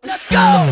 Let's go!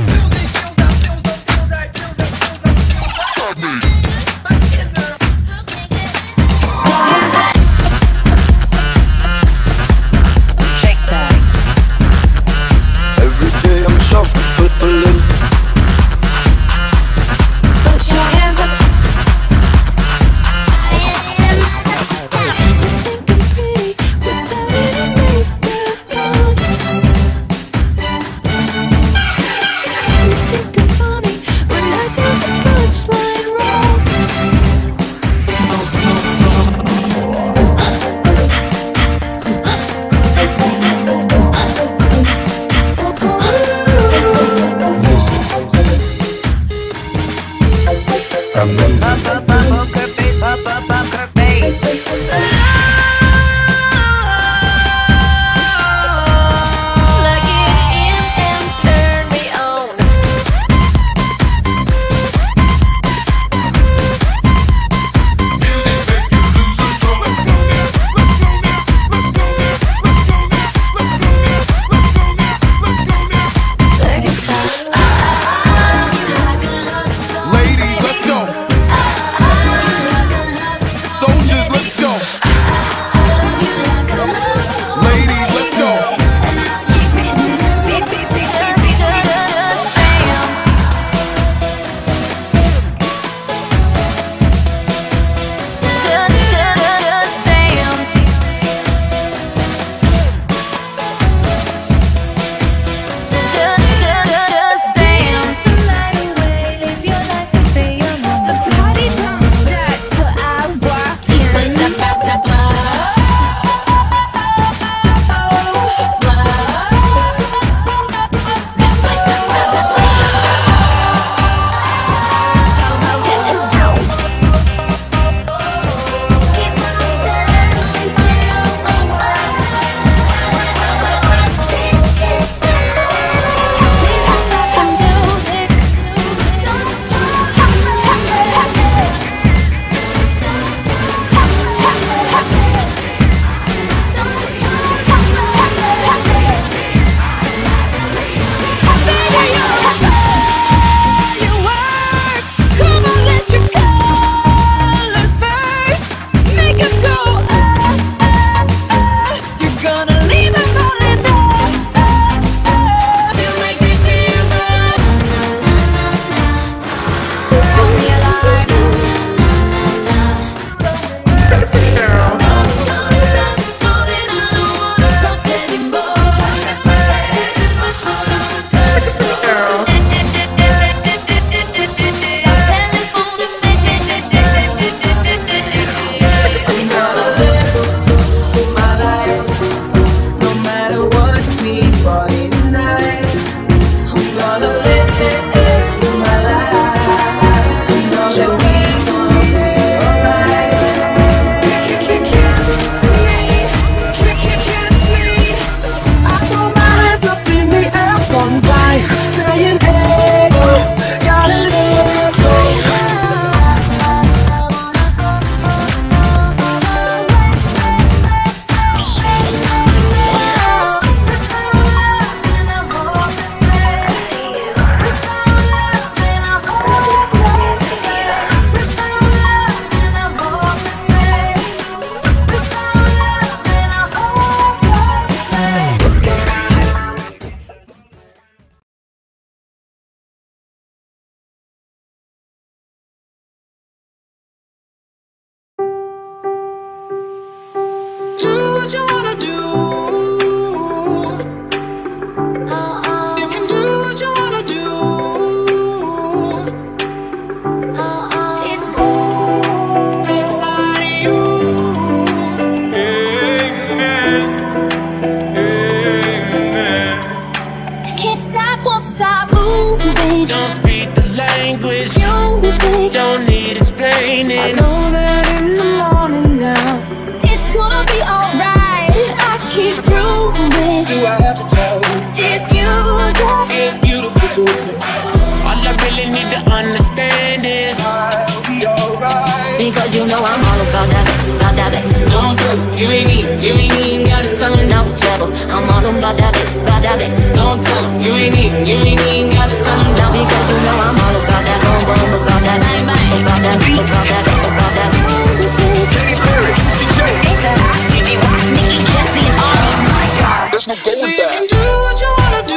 Because you know I'm all about that bass, about that bass. Don't tell them, you ain't even gotta tell them. No trouble, I'm all about that bass, about that bass. Don't tell them, you ain't even gotta tell them. No, because you know I'm all about that boom boom, about that bang bang, about that beat, about that bass, about that Katy Perry, Juicy J, Nikki, Jesse, and Ari. My God, there's no going back. So you can do what you wanna do.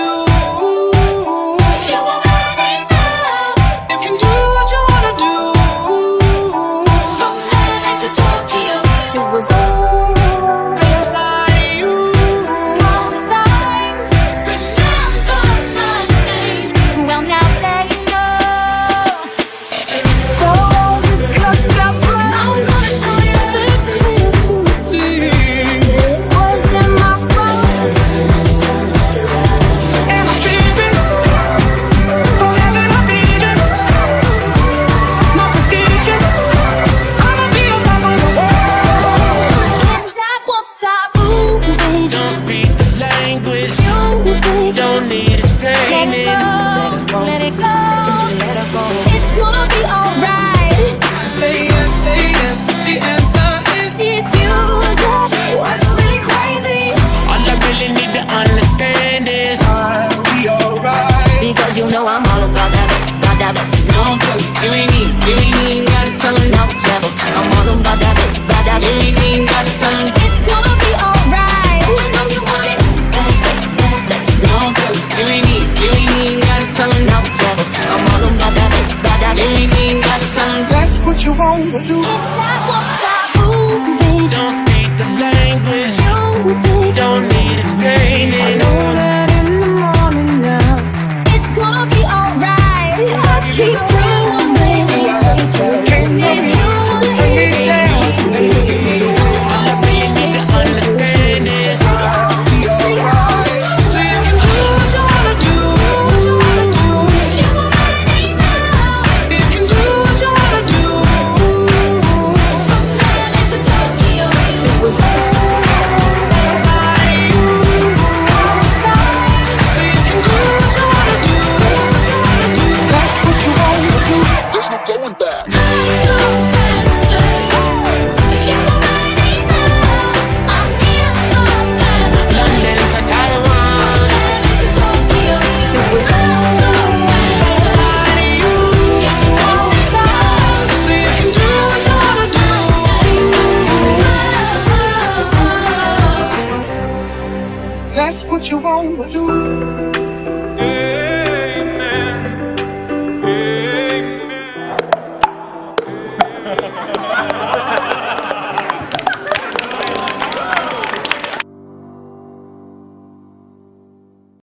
Don't need explaining.